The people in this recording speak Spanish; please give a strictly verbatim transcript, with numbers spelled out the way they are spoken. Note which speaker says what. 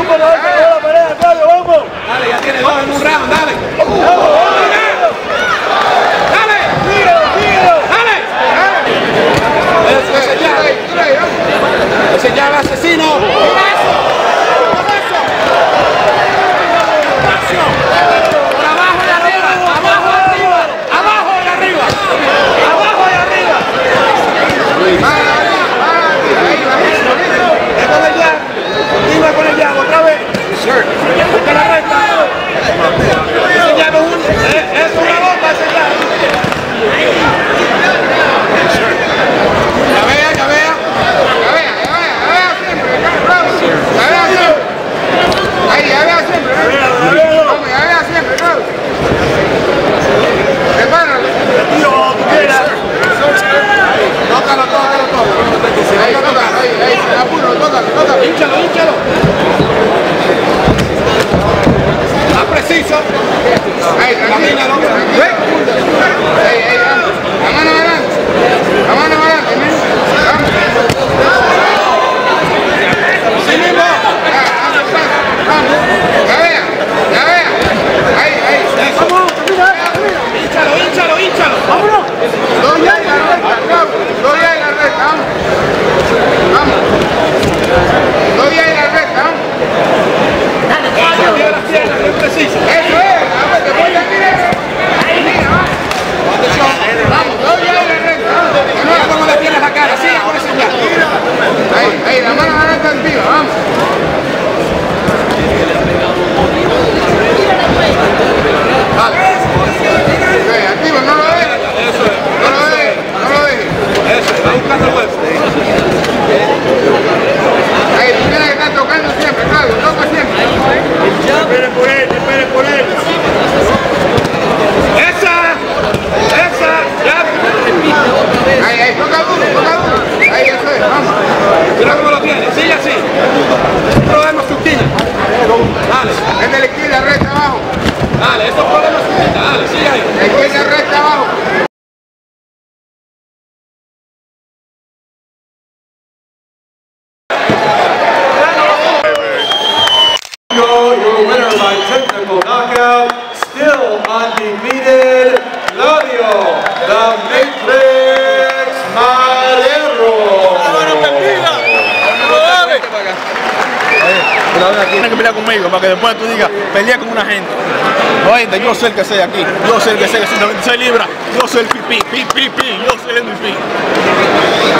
Speaker 1: Dale, ya tiene dos en un round, dale. Dale. Dale. Eso, señal. Señal asesino. Por abajo y arriba, abajo y arriba, abajo y arriba, abajo y arriba. Es con el jab, iba con el jab otra vez. Busca la recta. Ese jab es un, es una bomba, ese jab. Ya vea, ya vea. Ya vea, ya vea, ya vea siempre. Ya vea siempre. Ahí, ya vea siempre. Ya vea siempre, bravo. Prepáralo. Tócalo, tócalo, tócalo. Ahí, tócalo, ahí, ahí, sin apuro, tócalo, tócalo. Hínchalo, hínchalo. Más preciso. Ahí, camínalo. Ahí, ahí, vamos. La mano adelante. La mano adelante, ¿no? Vamos. Sí mismo. Vamos. Ya vea, ya vea. Ahí, ahí. Vamos. Hínchalo, hínchalo, hínchalo. Vámonos. Dos ya y la recta, bravo. Dos ya y la recta, vamos. Vamos. Dos ya y la recta, vamos. Dale, las piernas, muy preciso. Eso es, vamos, te voy a tirar. Ahí, mira, vamos. Vamos, dos ya y la recta, vamos. Mira cómo le tienes la cara, sigue con ese ya. Ahí, ahí, la mano adelante activa, vamos. Vale. Ok, activa, no lo dejes. Eso es. No lo dejes, no lo dejes. Eso, está buscando el huevo. Ahí, tú tienes que estar tocando siempre, Claudio, toca siempre. Espere por él, espere por él. Esa, esa, ya. Ahí, ahí, toca duro, toca duro. Ahí, eso es, vamos. Mira cómo lo tiene, sigue así. Un problema sutil. Dale. Es de la izquierda, recta abajo. Dale, estos problemas sutil, dale, sigue ahí. La izquierda, recta abajo.
Speaker 2: Your winner by technical knockout, still undefeated, Claudio, the Matrix Marrero.
Speaker 3: Tienes que pelear conmigo para que después tú digas, pelea con una gente. Oye, yo sé el que sé aquí, yo sé el que sé, que soy noventa y seis libras, yo soy el pipí, pipí, pipí, yo soy el M V P.